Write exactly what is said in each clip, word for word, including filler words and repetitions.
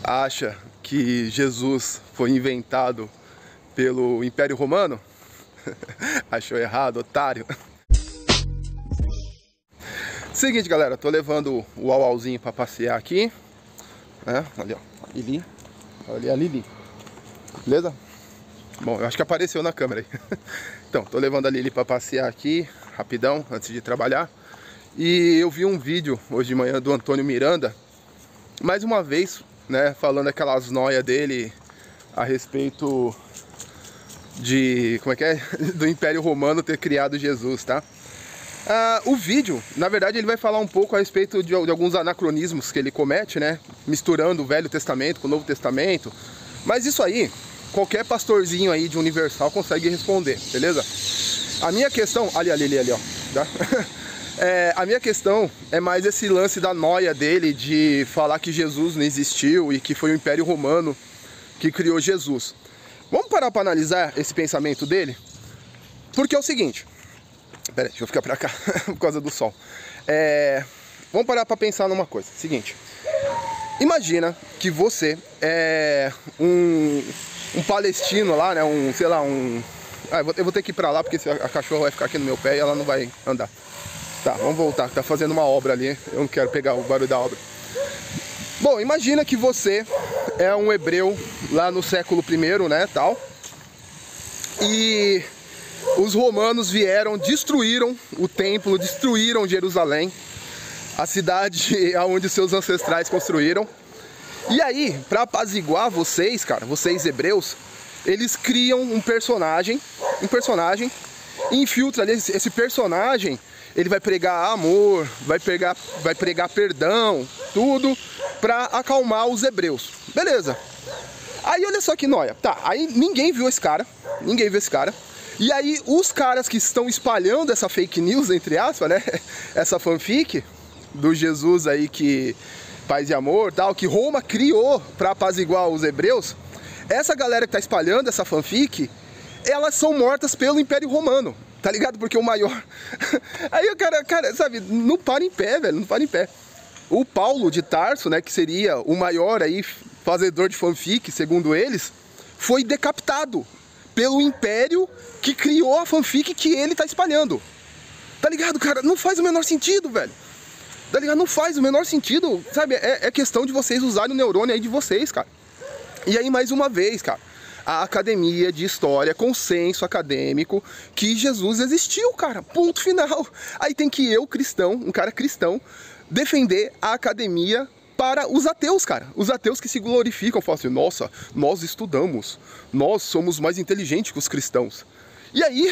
acha que Jesus foi inventado pelo Império Romano? Achou errado, otário. Seguinte, galera, tô levando o Auauzinho pra passear aqui, né? Ali, ó, a Lili. Ali a Lili. Beleza? Bom, eu acho que apareceu na câmera aí. Então, tô levando a Lili pra passear aqui, rapidão, antes de trabalhar. E eu vi um vídeo hoje de manhã do Antônio Miranda, mais uma vez, né, falando aquelas noias dele a respeito de, como é que é? Do Império Romano ter criado Jesus, tá? Ah, o vídeo, na verdade, ele vai falar um pouco a respeito de, de alguns anacronismos que ele comete, né? Misturando o Velho Testamento com o Novo Testamento. Mas isso aí, qualquer pastorzinho aí de Universal consegue responder, beleza? A minha questão... Ali, ali, ali, ali, ó. Tá? É, a minha questão é mais esse lance da noia dele de falar que Jesus não existiu e que foi o Império Romano que criou Jesus. Vamos parar para analisar esse pensamento dele? Porque é o seguinte... Pera aí, deixa eu ficar pra cá, por causa do sol. É, vamos parar pra pensar numa coisa. Seguinte. Imagina que você é um, um palestino lá, né? Um, sei lá, um... Ah, eu vou, eu vou ter que ir pra lá porque a cachorra vai ficar aqui no meu pé e ela não vai andar. Tá, vamos voltar, tá fazendo uma obra ali. Eu não quero pegar o barulho da obra. Bom, imagina que você é um hebreu lá no século primeiro, né, tal. E... os romanos vieram, destruíram o templo, destruíram Jerusalém, a cidade onde seus ancestrais construíram. E aí, para apaziguar vocês, cara, vocês hebreus, eles criam um personagem, um personagem, e infiltra ali, esse personagem, ele vai pregar amor, vai pregar, vai pregar perdão, tudo para acalmar os hebreus. Beleza. Aí olha só que noia. Tá, aí ninguém viu esse cara, ninguém viu esse cara. E aí os caras que estão espalhando essa fake news, entre aspas, né? Essa fanfic do Jesus aí que paz e amor, tal, que Roma criou para apaziguar os hebreus. Essa galera que tá espalhando essa fanfic, elas são mortas pelo Império Romano, tá ligado? Porque o maior... Aí o cara, cara, sabe, não para em pé, velho, não para em pé. O Paulo de Tarso, né, que seria o maior aí fazedor de fanfic, segundo eles, foi decapitado pelo império que criou a fanfic que ele tá espalhando. Tá ligado, cara? Não faz o menor sentido, velho. Tá ligado? Não faz o menor sentido, sabe? É, é questão de vocês usarem o neurônio aí de vocês, cara. E aí, mais uma vez, cara, a academia de história, consenso acadêmico, que Jesus existiu, cara. Ponto final. Aí tem que eu, cristão, um cara cristão, defender a academia para os ateus, cara. Os ateus que se glorificam, falam assim, nossa, nós estudamos, nós somos mais inteligentes que os cristãos. E aí,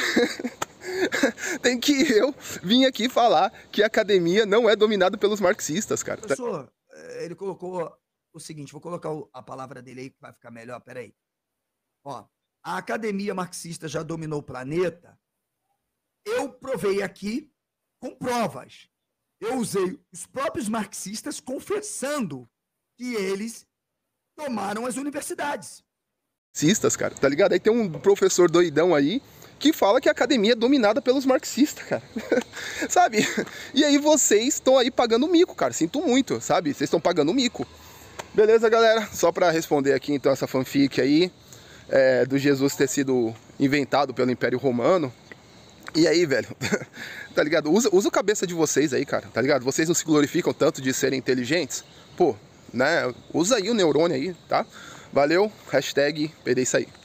tem que eu vir aqui falar que a academia não é dominada pelos marxistas, cara. Professor, ele colocou o seguinte, vou colocar a palavra dele aí que vai ficar melhor, peraí. Ó, a academia marxista já dominou o planeta. Eu provei aqui com provas. Eu usei os próprios marxistas confessando que eles tomaram as universidades. Marxistas, cara, tá ligado? Aí tem um professor doidão aí que fala que a academia é dominada pelos marxistas, cara. Sabe? E aí vocês estão aí pagando mico, cara. Sinto muito, sabe? Vocês estão pagando mico. Beleza, galera? Só pra responder aqui, então, essa fanfic aí é, do Jesus ter sido inventado pelo Império Romano. E aí, velho, tá ligado? Usa, usa a cabeça de vocês aí, cara, tá ligado? Vocês não se glorificam tanto de serem inteligentes? Pô, né? Usa aí o neurônio aí, tá? Valeu, hashtag P D isso aí.